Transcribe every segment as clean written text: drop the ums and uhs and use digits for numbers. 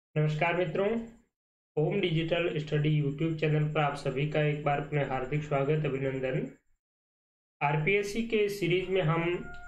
नमस्कार मित्रों, home digital study YouTube channel पर आप सभी का एक बार अपने हार्दिक स्वागत अभिनंदन। आरपीएससी के सीरीज में हम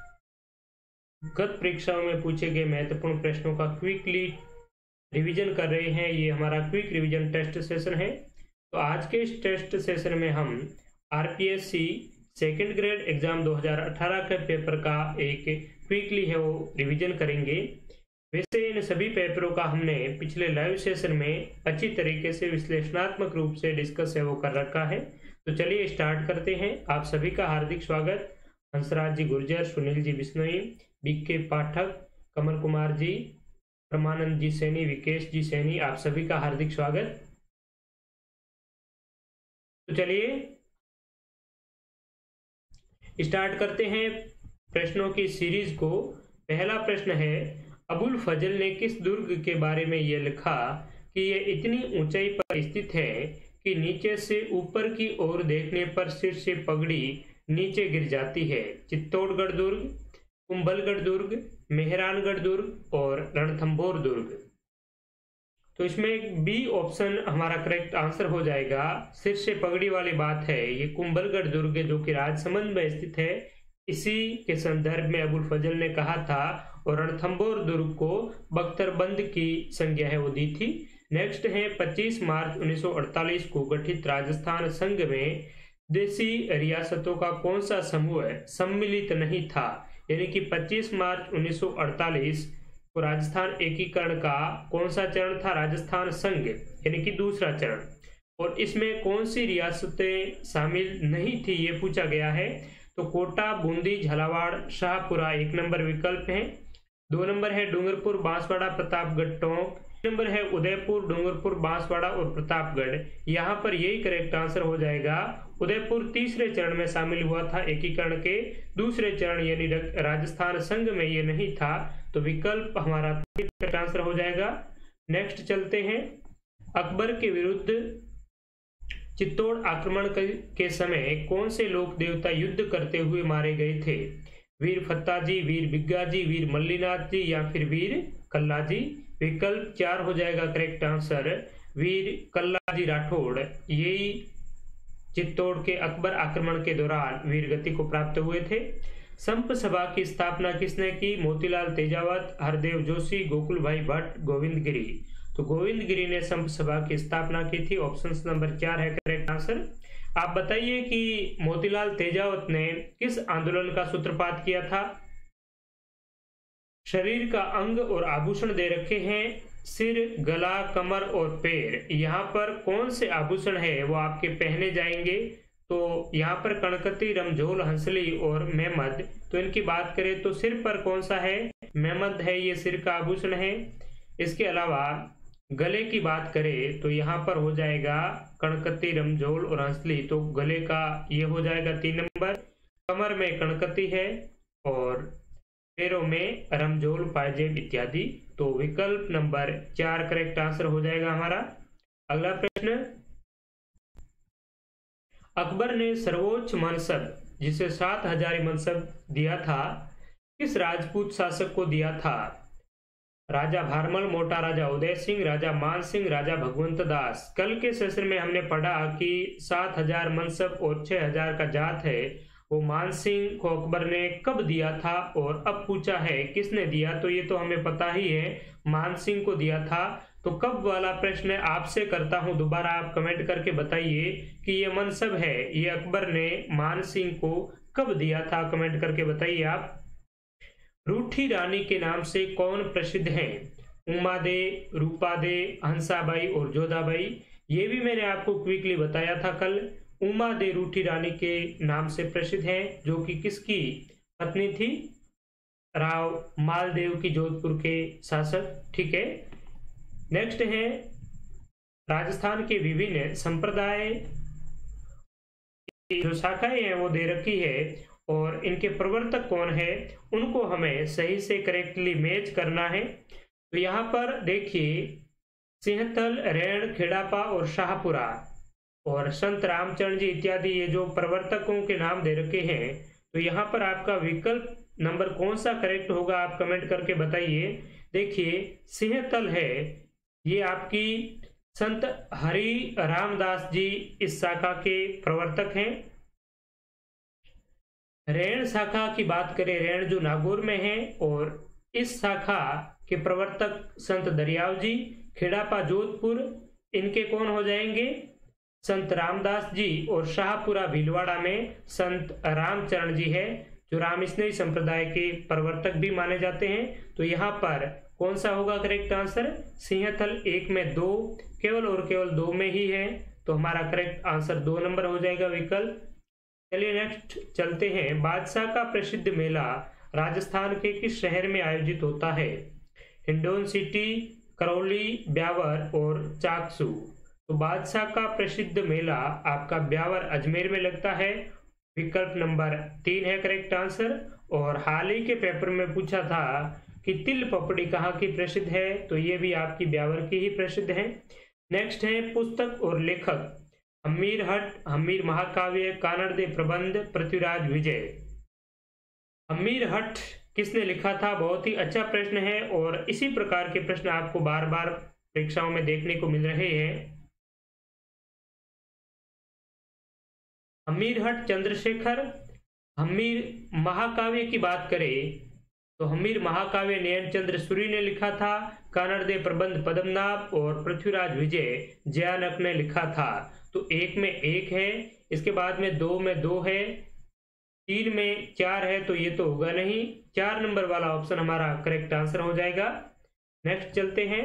गत परीक्षाओं में पूछे गए महत्वपूर्ण प्रश्नों का क्विकली रिवीजन कर रहे हैं। ये हमारा क्विक रिवीजन टेस्ट सेशन है। तो आज के इस टेस्ट सेशन में हम आरपीएससी सेकेंड ग्रेड एग्जाम 2018 के पेपर का एक क्विकली है वो रिवीजन करेंगे। वैसे इन सभी पेपरों का हमने पिछले लाइव सेशन में अच्छी तरीके से विश्लेषणात्मक रूप से डिस्कस है वो कर रखा है। तो चलिए स्टार्ट करते हैं। आप सभी का हार्दिक स्वागत। हंसराज जी गुर्जर, सुनील जी बिश्नोई, बीके पाठक, कमल कुमार जी, परमानंद जी सैनी, विकेश जी सैनी, आप सभी का हार्दिक स्वागत। तो चलिए स्टार्ट करते हैं प्रश्नों की सीरीज को। पहला प्रश्न है, अबुल फजल ने किस दुर्ग के बारे में यह लिखा कि यह इतनी ऊंचाई पर स्थित है कि नीचे से ऊपर की ओर देखने पर सिर से पगड़ी नीचे गिर जाती है? चित्तौड़गढ़ दुर्ग, कुंभलगढ़ दुर्ग, मेहरानगढ़ दुर्ग और रणथंभौर दुर्ग। तो इसमें बी ऑप्शन हमारा करेक्ट आंसर हो जाएगा। सिर से पगड़ी वाली बात है, ये कुंभलगढ़ दुर्ग जो कि राजसमंद में स्थित है, इसी के संदर्भ में अबुल फजल ने कहा था। और रणथंभौर दुर्ग को बख्तरबंद की संज्ञा है वो दी थी। नेक्स्ट है, 25 मार्च 1948 को गठित राजस्थान संघ में देशी रियासतों का कौन सा समूह सम्मिलित नहीं था? यानी कि 25 मार्च 1948 को राजस्थान एकीकरण का कौन सा चरण था? राजस्थान संघ यानी कि दूसरा चरण। और इसमें कौन सी रियासतें शामिल नहीं थी ये पूछा गया है। तो कोटा, बूंदी, झालावाड़, शाहपुरा 1 नंबर विकल्प है। 2 नंबर है डूंगरपुर, बांसवाड़ा, प्रतापगढ़, टोंक। 3 नंबर है उदयपुर, डूंगरपुर, बांसवाड़ा और प्रतापगढ़। यहाँ पर यही करेक्ट आंसर हो जाएगा। उदयपुर तीसरे चरण में शामिल हुआ था एकीकरण के। दूसरे चरण यानी राजस्थान संघ में ये नहीं था। तो विकल्प हमारा करेक्ट आंसर हो जाएगा। नेक्स्ट चलते हैं, अकबर के विरुद्ध चित्तौड़ आक्रमण के समय कौन से लोक देवता युद्ध करते हुए मारे गए थे? वीर फत्ताजी, वीर बिग्गाजी, वीर मल्लीनाथ जी या फिर वीर कल्लाजी? विकल्प 4 हो जाएगा करेक्ट आंसर, वीर कल्लाजी राठौड़। यही चित्तौड़ के अकबर आक्रमण के दौरान वीर गति को प्राप्त हुए थे। संप सभा की स्थापना किसने की? मोतीलाल तेजावत, हरदेव जोशी, गोकुल भाई भट्ट, गोविंद गिरी। तो गोविंद गिरी ने संप सभा की स्थापना की थी। ऑप्शन नंबर 4 है करेक्ट आंसर। आप बताइए कि मोतीलाल तेजावत ने किस आंदोलन का सूत्रपात किया था? शरीर का अंग और आभूषण दे रखे हैं, सिर, गला, कमर और पैर। यहाँ पर कौन से आभूषण है वो आपके पहने जाएंगे? तो यहाँ पर कणकती, रमझोल, हंसली और मेहमद। तो इनकी बात करें तो सिर पर कौन सा है? मेहमद है, ये सिर का आभूषण है। इसके अलावा गले की बात करें तो यहाँ पर हो जाएगा कणकती, रमझोल और हंसली। तो गले का ये हो जाएगा 3 नंबर। कमर में कणकती है और पैरों में रमझोल, पायजेब इत्यादि। तो विकल्प नंबर 4 करेक्ट आंसर हो जाएगा हमारा। अगला प्रश्न, अकबर ने सर्वोच्च मनसब जिसे 7 हजारी मनसब दिया था किस राजपूत शासक को दिया था? राजा भारमल, मोटा राजा उदय सिंह, राजा मान सिंह, राजा भगवंत दास। कल के सेशन में हमने पढ़ा कि 7,000 मनसब और 6,000 का जात है वो मान सिंह को अकबर ने कब दिया था। और अब पूछा है किसने दिया, तो ये तो हमें पता ही है, मान सिंह को दिया था। तो कब वाला प्रश्न आपसे करता हूं, दोबारा आप कमेंट करके बताइए कि ये मनसब है ये अकबर ने मान सिंह को कब दिया था, कमेंट करके बताइए आप। रूठी रानी के नाम से कौन प्रसिद्ध है? उमा दे, रूपा दे, हंसाबाई और जोधाबाई। ये भी मैंने आपको क्विकली बताया था कल। उमा दे रूठी रानी के नाम से प्रसिद्ध है, जो कि किसकी पत्नी थी? राव मालदेव की, जोधपुर के शासक। ठीक है। नेक्स्ट है, राजस्थान के विभिन्न संप्रदाय जो शाखाएं हैं वो दे रखी है और इनके प्रवर्तक कौन है उनको हमें सही से करेक्टली मैच करना है। तो यहाँ पर देखिए, सिंहथल, रैण, खेड़ापा और शाहपुरा और संत रामचरण जी इत्यादि ये जो प्रवर्तकों के नाम दे रखे हैं। तो यहाँ पर आपका विकल्प नंबर कौन सा करेक्ट होगा आप कमेंट करके बताइए। देखिए, सिंहतल है ये आपकी संत हरि रामदास जी इस शाखा के प्रवर्तक हैं। रैण शाखा की बात करें, रैण जो नागौर में है, और इस शाखा के प्रवर्तक संत दरियाव जी। खेड़ापा जोधपुर, इनके कौन हो जाएंगे? संत रामदास जी। और शाहपुरा भीलवाड़ा में संत रामचरण जी है, जो रामस्नेही संप्रदाय के प्रवर्तक भी माने जाते हैं। तो यहाँ पर कौन सा होगा करेक्ट आंसर? सिंहथल 1 में 2, केवल और केवल 2 में ही है, तो हमारा करेक्ट आंसर 2 नंबर हो जाएगा विकल्प। चलिए नेक्स्ट चलते हैं। बादशाह का प्रसिद्ध मेला राजस्थान के किस शहर में आयोजित होता है? हिंडौन सिटी, करौली, ब्यावर और चाकसू। तो बादशाह का प्रसिद्ध मेला आपका ब्यावर अजमेर में लगता है, विकल्प नंबर 3 है करेक्ट आंसर। और हाल ही के पेपर में पूछा था कि तिल पपड़ी कहाँ की प्रसिद्ध है, तो ये भी आपकी ब्यावर की ही प्रसिद्ध है। नेक्स्ट है पुस्तक और लेखक। हमीर हट, हमीर महाकाव्य, कानड़ प्रबंध, पृथ्वीराज विजय। हमीर हट किसने लिखा था? बहुत ही अच्छा प्रश्न है, और इसी प्रकार के प्रश्न आपको बार बार परीक्षाओं में देखने को मिल रहे हैं। हमीर हट चंद्रशेखर। हमीर महाकाव्य की बात करें तो हमीर महाकाव्य नयन चंद्र सूरी ने लिखा था, कानड़ प्रबंध पद्मनाभ और पृथ्वीराज विजय जयानक ने लिखा था। तो 1 में 1 है, इसके बाद में 2 में 2 है, 3 में 4 है, तो ये तो होगा नहीं। 4 नंबर वाला ऑप्शन हमारा करेक्ट आंसर हो जाएगा। नेक्स्ट चलते हैं।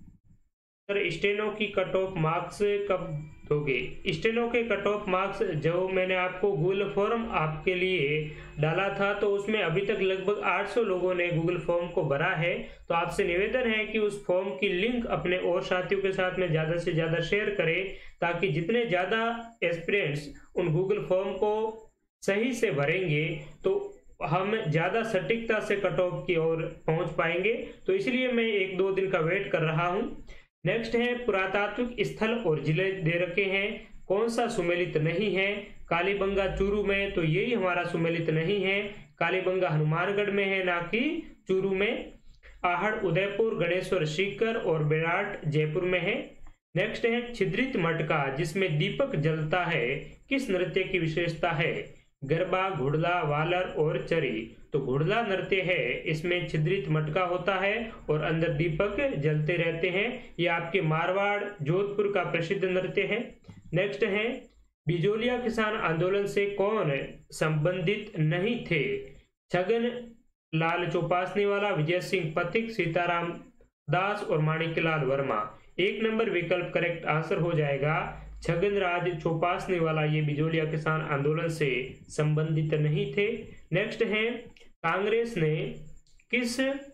सर स्टेनो की कट ऑफ मार्क्स कब दोगे? स्टेनो के कट ऑफ मार्क्स जो मैंने आपको गूगल फॉर्म आपके लिए डाला था, तो उसमें अभी तक लगभग 800 लोगों ने गूगल फॉर्म को भरा है। तो आपसे निवेदन है कि उस फॉर्म की लिंक अपने और साथियों के साथ में ज्यादा से ज्यादा शेयर करें, ताकि जितने ज्यादा एस्पिरेंट्स उन गूगल फॉर्म को सही से भरेंगे तो हम ज्यादा सटीकता से कट ऑफ की ओर पहुंच पाएंगे। तो इसलिए मैं 1-2 दिन का वेट कर रहा हूं। नेक्स्ट है पुरातात्विक स्थल और जिले दे रखे हैं, कौन सा सुमेलित नहीं है? कालीबंगा चूरू में, तो यही हमारा सुमेलित नहीं है। कालीबंगा हनुमानगढ़ में है, ना कि चूरू में। आहड़ उदयपुर, गणेश्वर सीकर और बेराट जयपुर में है। नेक्स्ट है छिद्रित मटका जिसमें दीपक जलता है, किस नृत्य की विशेषता है? गरबा, घुड़ला, वालर और चरी। तो घुड़ला नृत्य है, इसमें छिद्रित मटका होता है और अंदर दीपक जलते रहते हैं। ये आपके मारवाड़ जोधपुर का प्रसिद्ध नृत्य है। नेक्स्ट है बिजोलिया किसान आंदोलन से कौन संबंधित नहीं थे? छगन लाल चौपासनी वाला, विजय सिंह पथिक, सीताराम दास और माणिकलाल वर्मा। 1 नंबर विकल्प करेक्ट आंसर हो जाएगा। छगन राज चौपासनी वाला ये बिजोलिया किसान आंदोलन से संबंधित नहीं थे। नेक्स्ट है कांग्रेस ने किस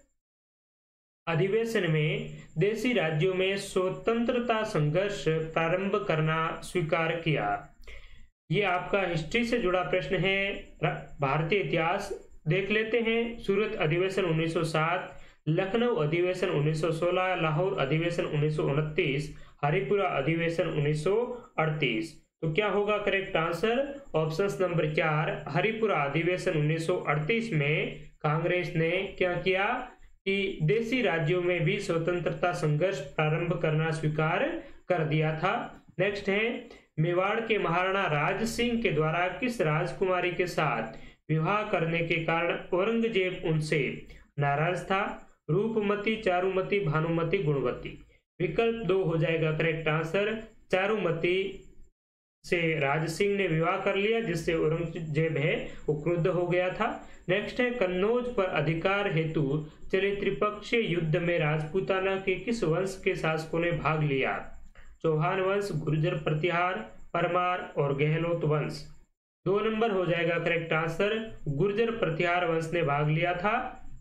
अधिवेशन में देशी राज्यों में स्वतंत्रता संघर्ष प्रारंभ करना स्वीकार किया? ये आपका हिस्ट्री से जुड़ा प्रश्न है, भारतीय इतिहास देख लेते हैं। सूरत अधिवेशन 1907, लखनऊ अधिवेशन 1916, लाहौर अधिवेशन 1929, हरिपुरा अधिवेशन 1938। तो क्या होगा correct answer? Option number 4 Haripura अधिवेशन 1938 में कांग्रेस ने क्या किया कि देशी राज्यों में भी स्वतंत्रता संघर्ष प्रारंभ करना स्वीकार कर दिया था। नेक्स्ट है मेवाड़ के महाराणा राज सिंह के द्वारा किस राजकुमारी के साथ विवाह करने के कारण औरंगजेब उनसे नाराज था? रूपमती, चारुमती, भानुमती, गुणवती। विकल्प 2 हो जाएगा करेक्ट आंसर। चारुमती से राज सिंह ने विवाह कर लिया, जिससे औरंगजेब है वो क्रुद्ध हो गया था। नेक्स्ट है कन्नौज पर अधिकार हेतु चले त्रिपक्षीय युद्ध में राजपूताना के किस वंश के शासकों ने भाग लिया? चौहान वंश, गुर्जर प्रतिहार, परमार और गहलोत वंश। 2 नंबर हो जाएगा करेक्ट आंसर। गुर्जर प्रतिहार वंश ने भाग लिया था।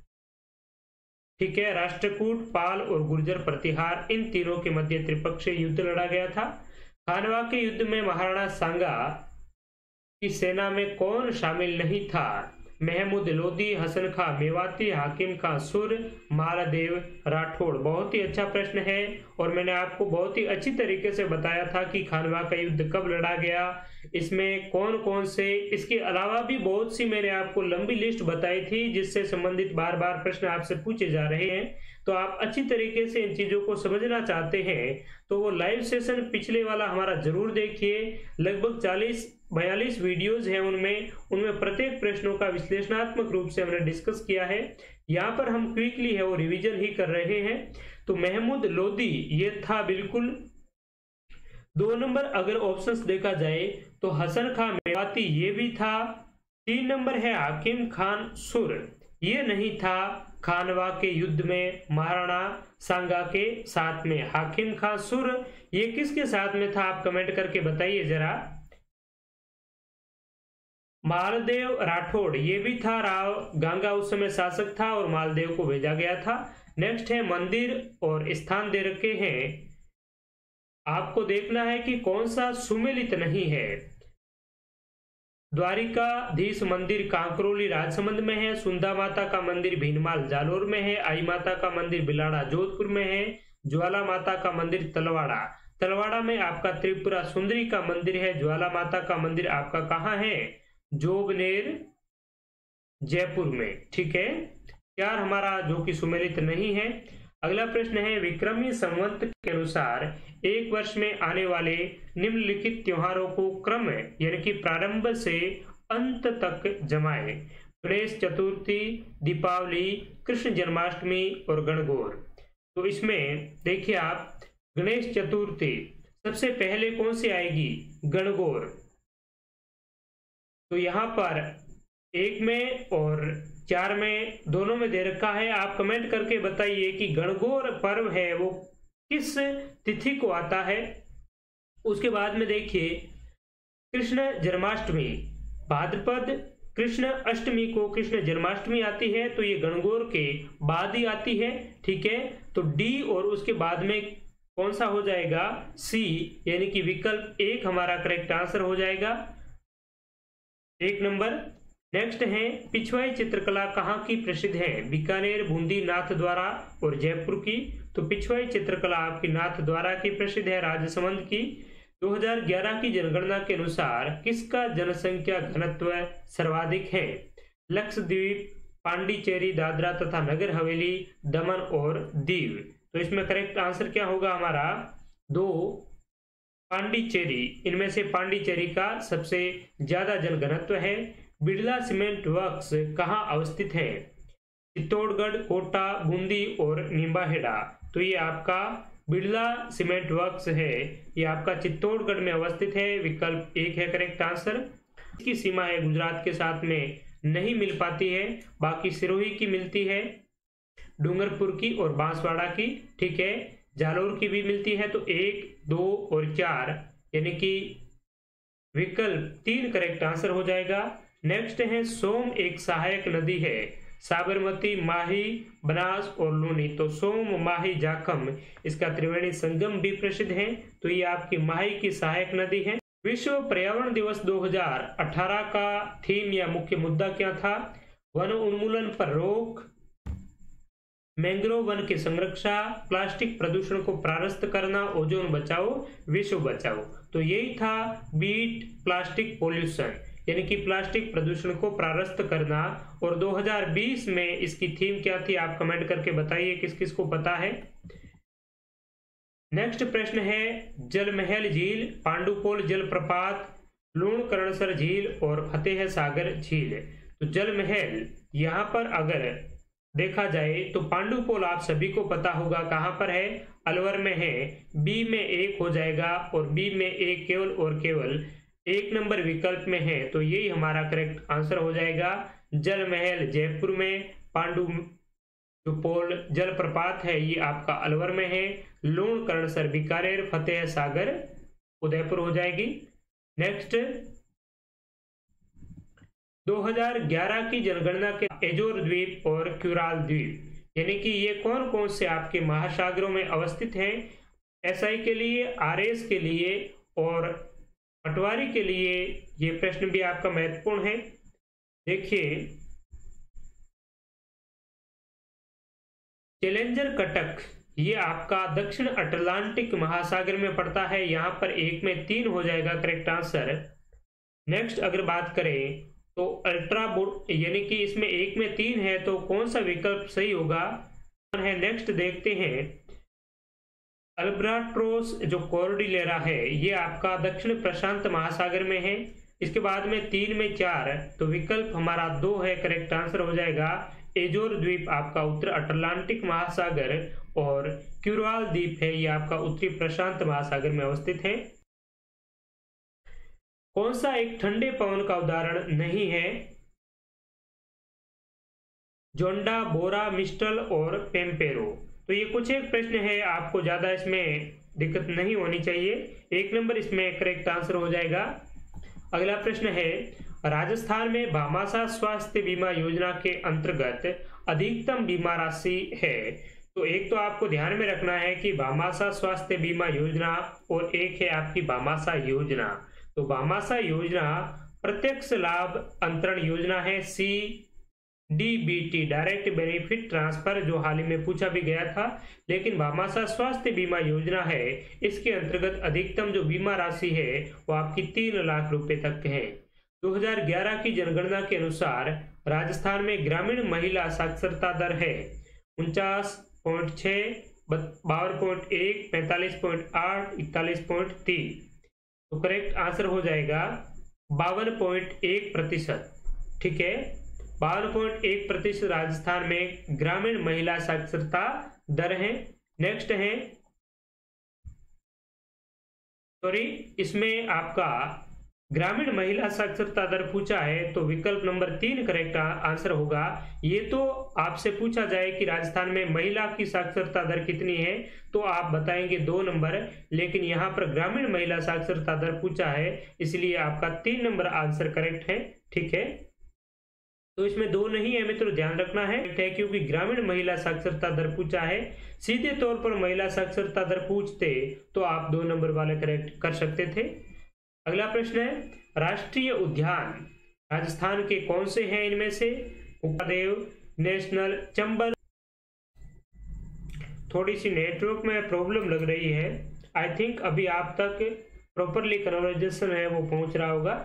ठीक है, राष्ट्रकूट, पाल और गुर्जर प्रतिहार, इन तीनों के मध्य त्रिपक्षीय युद्ध लड़ा गया था। खानवा के युद्ध में महाराणा सांगा की सेना में कौन शामिल नहीं था? महमूद लोधी, हसन खां मेवाती, हाकिम खां सुर, मालादेव राठौड़। बहुत ही अच्छा प्रश्न है, और मैंने आपको बहुत ही अच्छी तरीके से बताया था कि खानवा का युद्ध कब लड़ा गया, इसमें कौन कौन से, इसके अलावा भी बहुत सी मैंने आपको लंबी लिस्ट बताई थी जिससे संबंधित बार बार प्रश्न आपसे पूछे जा रहे हैं। तो आप अच्छी तरीके से इन चीजों को समझना चाहते हैं तो वो लाइव सेशन पिछले वाला हमारा जरूर देखिए। लगभग 40-42 वीडियोज हैं उनमें प्रत्येक प्रश्नों का विश्लेषणात्मक रूप से हमने डिस्कस किया है। यहाँ पर हम क्विकली है वो रिवीजन ही कर रहे हैं। तो महमूद लोदी ये था बिल्कुल। 2 नंबर अगर ऑप्शंस देखा जाए तो हसन खां मेवाती ये भी था। 3 नंबर है हाकिम खान सुर, ये नहीं था। खानवा के युद्ध में महाराणा सांगा के साथ में हाकिम खान सुर ये किसके साथ में था, आप कमेंट करके बताइए जरा। मालदेव राठौड़ ये भी था। राव गांगा उस समय शासक था और मालदेव को भेजा गया था। नेक्स्ट है मंदिर और स्थान दे रखे हैं, आपको देखना है कि कौन सा सुमेलित नहीं है। द्वारिकाधीश मंदिर कांकरोली राजसमंद में है। सुंदा माता का मंदिर भीनमाल जालोर में है। आई माता का मंदिर बिलाड़ा जोधपुर में है। ज्वाला माता का मंदिर तलवाड़ा में आपका त्रिपुरा सुंदरी का मंदिर है। ज्वाला माता का मंदिर आपका कहाँ है, जोगनेर जयपुर में। ठीक है, 4 हमारा जो कि सुमेलित नहीं है। अगला प्रश्न है विक्रमी संवत के अनुसार एक वर्ष में आने वाले निम्नलिखित त्योहारों को क्रम यानी कि प्रारंभ से अंत तक जमाए। गणेश चतुर्थी, दीपावली, कृष्ण जन्माष्टमी और गणगौर। तो इसमें देखिए आप, गणेश चतुर्थी सबसे पहले कौन सी आएगी, गणगौर। तो यहाँ पर 1 में और 4 में दोनों में दे रखा है। आप कमेंट करके बताइए कि गणगौर पर्व है वो किस तिथि को आता है। उसके बाद में देखिए कृष्ण जन्माष्टमी, भाद्रपद कृष्ण अष्टमी को कृष्ण जन्माष्टमी आती है, तो ये गणगौर के बाद ही आती है। ठीक है, तो डी और उसके बाद में कौन सा हो जाएगा, सी, यानी कि विकल्प 1 हमारा करेक्ट आंसर हो जाएगा। 1 नंबर। नेक्स्ट है पिछवाई चित्रकला कहाँ की प्रसिद्ध है, बीकानेर, बूंदी, नाथद्वारा और जयपुर की। तो पिछवाई चित्रकला आपकी नाथद्वारा की प्रसिद्ध है, राजसमंद की। 2011 की जनगणना के अनुसार किसका जनसंख्या घनत्व सर्वाधिक है, लक्षद्वीप, पांडिचेरी, दादरा तथा नगर हवेली, दमन और दीव। तो इसमें करेक्ट आंसर क्या होगा हमारा, 2 पांडिचेरी। इनमें से पांडिचेरी का सबसे ज्यादा जनघनत्व है। बिड़ला सीमेंट वर्क्स कहाँ अवस्थित है, चित्तौड़गढ़, कोटा, बूंदी और निम्बाहेड़ा। तो ये आपका बिड़ला सीमेंट वर्क्स है, ये आपका चित्तौड़गढ़ में अवस्थित है। विकल्प 1 है करेक्ट आंसर। इसकी सीमा है गुजरात के साथ में नहीं मिल पाती है, बाकी सिरोही की मिलती है, डूंगरपुर की और बांसवाड़ा की। ठीक है, जालोर की भी मिलती है। तो 1, 2 और 4 यानी कि विकल्प 3 करेक्ट आंसर हो जाएगा। नेक्स्ट है सोम एक सहायक नदी है, साबरमती, माही, बनास और लूनी। तो सोम, माही, जाखम इसका त्रिवेणी संगम भी प्रसिद्ध है। तो ये आपकी माही की सहायक नदी है। विश्व पर्यावरण दिवस 2018 का थीम या मुख्य मुद्दा क्या था, वन उन्मूलन पर रोक, मैंग्रोव वन की संरक्षा, प्लास्टिक प्रदूषण को परास्त करना, ओजोन बचाओ, विश्व बचाओ। तो यही था बीट प्लास्टिक पोल्यूशन, यानी कि प्लास्टिक प्रदूषण को परास्त करना। और 2020 में इसकी थीम क्या थी, आप कमेंट करके बताइए किस किस को पता है। नेक्स्ट प्रश्न है जलमहल झील, पांडुपोल जलप्रपात, लूणकरणसर झील और फतेह सागर झील। तो जलमहल यहाँ पर अगर देखा जाए तो पांडुपोल आप सभी को पता होगा कहां पर है, अलवर में है। बी में 1 हो जाएगा और बी में 1 केवल और केवल 1 नंबर विकल्प में है। तो यही हमारा करेक्ट आंसर हो जाएगा। जलमहल जयपुर में, पांडुपोल जलप्रपात है ये आपका अलवर में है, लूणकरणसर बीकानेर, फतेह सागर उदयपुर हो जाएगी। नेक्स्ट 2011 की जनगणना के एजोर द्वीप और क्यूराल द्वीप यानी कि ये कौन कौन से आपके महासागरों में अवस्थित हैं। एसआई के लिए, आरएस के लिए और पटवारी के लिए ये प्रश्न भी आपका महत्वपूर्ण है। देखिए चैलेंजर कटक ये आपका दक्षिण अटलांटिक महासागर में पड़ता है। यहाँ पर 1 में 3 हो जाएगा करेक्ट आंसर। नेक्स्ट अगर बात करें तो अल्ट्रा बुड यानी कि इसमें 1 में 3 है, तो कौन सा विकल्प सही होगा है। नेक्स्ट देखते हैं, अल्बाट्रोस जो कॉर्डिलेरा है ये आपका दक्षिण प्रशांत महासागर में है। इसके बाद में 3 में 4, तो विकल्प हमारा 2 है, करेक्ट आंसर हो जाएगा। एजोर द्वीप आपका उत्तर अटलांटिक महासागर और क्यूराल द्वीप है ये आपका उत्तरी प्रशांत महासागर में अवस्थित है। कौन सा एक ठंडे पवन का उदाहरण नहीं है? जोंडा, बोरा, मिस्टल और पेम्पेरो। तो ये कुछ एक प्रश्न है, आपको ज्यादा इसमें दिक्कत नहीं होनी चाहिए। 1 नंबर इसमें करेक्ट आंसर हो जाएगा। अगला प्रश्न है, राजस्थान में भामाशाह स्वास्थ्य बीमा योजना के अंतर्गत अधिकतम बीमा राशि है। तो एक तो आपको ध्यान में रखना है कि भामाशाह स्वास्थ्य बीमा योजना और एक है आपकी भामाशाह योजना। तो भामाशाह योजना प्रत्यक्ष लाभ अंतरण योजना है, CDBT डायरेक्ट बेनिफिट ट्रांसफर, जो हाल ही में पूछा भी गया था। लेकिन भामाशाह स्वास्थ्य बीमा योजना है, इसके अंतर्गत अधिकतम जो बीमा राशि है वो आपकी 3 लाख रुपए तक है। 2011 की जनगणना के अनुसार राजस्थान में ग्रामीण महिला साक्षरता दर है 49.6, 52.1, 45.8, 41.3। तो करेक्ट आंसर हो जाएगा 52.1%। ठीक है, 52.1% राजस्थान में ग्रामीण महिला साक्षरता दर है। नेक्स्ट है, इसमें आपका ग्रामीण महिला साक्षरता दर पूछा है, तो विकल्प नंबर 3 करेक्ट आंसर होगा। ये तो आपसे पूछा जाए कि राजस्थान में महिला की साक्षरता दर कितनी है, तो आप बताएंगे 2 नंबर, लेकिन यहाँ पर ग्रामीण महिला साक्षरता दर पूछा है, इसलिए आपका 3 नंबर आंसर करेक्ट है। ठीक है, तो इसमें 2 नहीं है मित्रों, ध्यान रखना है, क्योंकि ग्रामीण महिला साक्षरता दर पूछा है। सीधे तौर पर महिला साक्षरता दर पूछते तो आप 2 नंबर वाले करेक्ट कर सकते थे। अगला प्रश्न है, राष्ट्रीय उद्यान राजस्थान के कौन से हैं इनमें से? कुकादेव नेशनल चंबल। थोड़ी सी नेटवर्क में प्रॉब्लम लग रही है, आई थिंक अभी आप तक प्रॉपरली कन्वर्जेशन है वो पहुंच रहा होगा।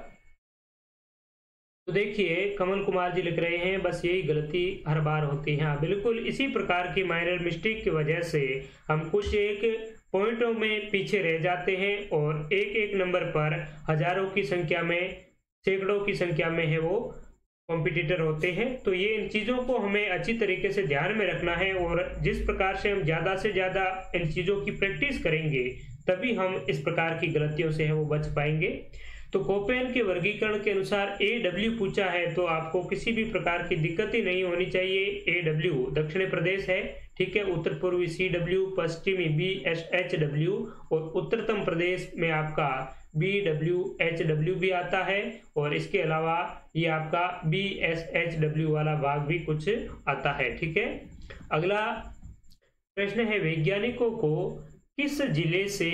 तो देखिए, कमल कुमार जी लिख रहे हैं, बस यही गलती हर बार होती है। हाँ बिल्कुल, इसी प्रकार की माइनर मिस्टेक की वजह से हम कुछ एक पॉइंटों में पीछे रह जाते हैं और एक नंबर पर हजारों की संख्या में, सैकड़ों की संख्या में है वो कॉम्पिटिटर होते हैं। तो ये इन चीज़ों को हमें अच्छी तरीके से ध्यान में रखना है, और जिस प्रकार से हम ज़्यादा से ज़्यादा इन चीज़ों की प्रैक्टिस करेंगे तभी हम इस प्रकार की गलतियों से है वो बच पाएंगे। तो कोपेन के वर्गीकरण के अनुसार AW पूछा है, तो आपको किसी भी प्रकार की दिक्कत ही नहीं होनी चाहिए। AW दक्षिणी प्रदेश है, ठीक है, उत्तर पूर्वी CW, पश्चिमी BSHW और उत्तरतम प्रदेश में आपका BWHW भी आता है, और इसके अलावा ये आपका BSHW वाला भाग भी कुछ आता है। ठीक है, अगला प्रश्न है, वैज्ञानिकों को किस जिले से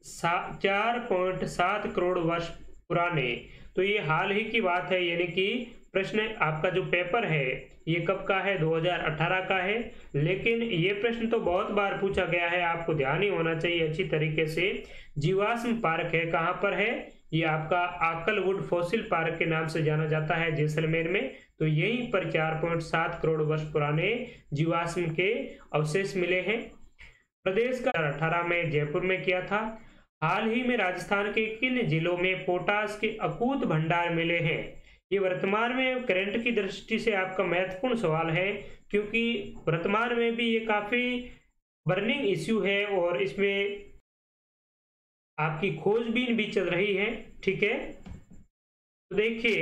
4.7 करोड़ वर्ष पुराने, तो ये हाल ही की बात है, यानी कि प्रश्न आपका जो पेपर है ये कब का है? 2018 का है। लेकिन ये प्रश्न तो बहुत बार पूछा गया है, आपको ध्यान ही होना चाहिए अच्छी तरीके से। जीवाश्म पार्क है, कहाँ पर है? ये आपका आकलवुड फॉसिल पार्क के नाम से जाना जाता है, जैसलमेर में। तो यहीं पर 4.7 करोड़ वर्ष पुराने जीवाश्म के अवशेष मिले हैं। प्रदेश का 2018 में जयपुर में किया था। हाल ही में राजस्थान के किन जिलों में पोटास के अकूत भंडार मिले हैं? ये वर्तमान में करंट की दृष्टि से आपका महत्वपूर्ण सवाल है, क्योंकि वर्तमान में भी ये काफी बर्निंग इश्यू है और इसमें आपकी खोजबीन भी चल रही है। ठीक है, तो देखिए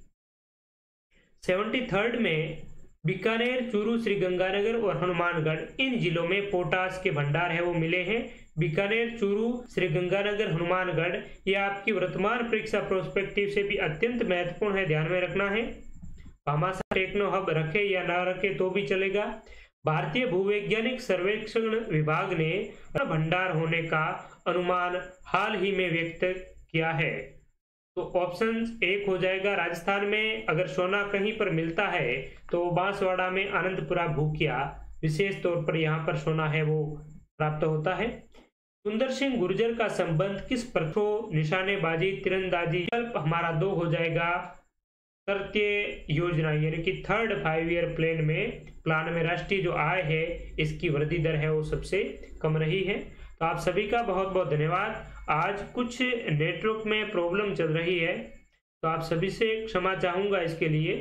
73rd में बीकानेर, चूरू, श्रीगंगानगर और हनुमानगढ़, इन जिलों में पोटास के भंडार है वो मिले हैं। बीकानेर, चूरू, श्रीगंगानगर, हनुमानगढ़, ये आपकी वर्तमान परीक्षा प्रोस्पेक्टिव से भी अत्यंत महत्वपूर्ण है, ध्यान में रखना है। भामाशाह टेक्नो हब रखे या ना रखे तो भी चलेगा। भारतीय भूवैज्ञानिक सर्वेक्षण विभाग ने भंडार होने का अनुमान हाल ही में व्यक्त किया है, तो ऑप्शन 1 हो जाएगा। राजस्थान में अगर सोना कहीं पर मिलता है तो बांसवाड़ा में आनंदपुरा भूकिया, विशेष तौर पर यहाँ पर सोना है वो प्राप्त होता है। सुंदर सिंह गुर्जर का संबंध किस प्रथो निशानेबाजी तीरंदाजी विकल्प हमारा 2 हो जाएगा। तृतीय योजना यानी कि थर्ड 5 ईयर प्लान में राष्ट्रीय जो आय है इसकी वृद्धि दर है वो सबसे कम रही है। तो आप सभी का बहुत बहुत धन्यवाद। आज कुछ नेटवर्क में प्रॉब्लम चल रही है तो आप सभी से क्षमा चाहूंगा इसके लिए।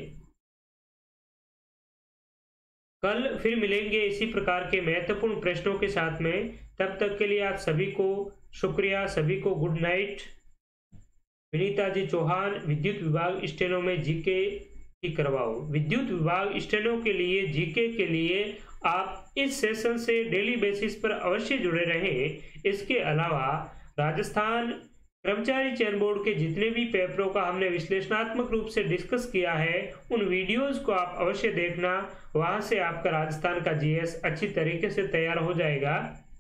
कल फिर मिलेंगे इसी प्रकार के महत्वपूर्ण प्रश्नों के साथ में। तब तक के लिए आप सभी को शुक्रिया, सभी को गुड नाइट। विनीता जी चौहान, विद्युत विभाग स्टेनो में जीके की करवाओ। विद्युत विभाग स्टेनो के लिए जीके के लिए आप इस सेशन से डेली बेसिस पर अवश्य जुड़े रहें। इसके अलावा राजस्थान कर्मचारी चयन बोर्ड के जितने भी पेपरों का हमने विश्लेषणात्मक रूप से डिस्कस किया है उन वीडियोस को आप अवश्य देखना। वहां से आपका राजस्थान का जीएस अच्छी तरीके से तैयार हो जाएगा।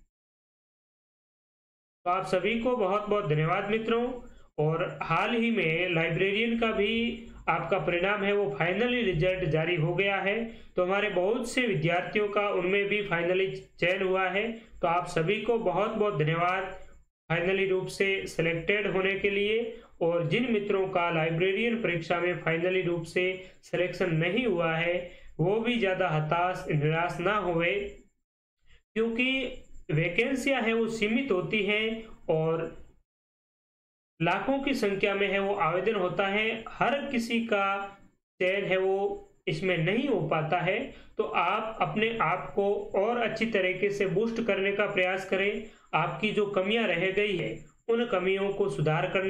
तो आप सभी को बहुत बहुत धन्यवाद मित्रों। और हाल ही में लाइब्रेरियन का भी आपका परिणाम है वो फाइनली रिजल्ट जारी हो गया है। तो हमारे बहुत से विद्यार्थियों का उनमें भी फाइनली चयन हुआ है। तो आप सभी को बहुत बहुत धन्यवाद फाइनली रूप से सिलेक्टेड होने के लिए। और जिन मित्रों का लाइब्रेरियन परीक्षा में फाइनली रूप से सिलेक्शन नहीं हुआ है वो भी ज़्यादा हताश निराश ना हुए, क्योंकि वैकेंसियां है वो सीमित होती हैं और लाखों की संख्या में है वो आवेदन होता है। हर किसी का चयन है वो इसमें नहीं हो पाता है। तो आप अपने आप को और अच्छी तरीके से बूस्ट करने का प्रयास करें। आपकी जो कमियां रह गई है उन कमियों को सुधार करने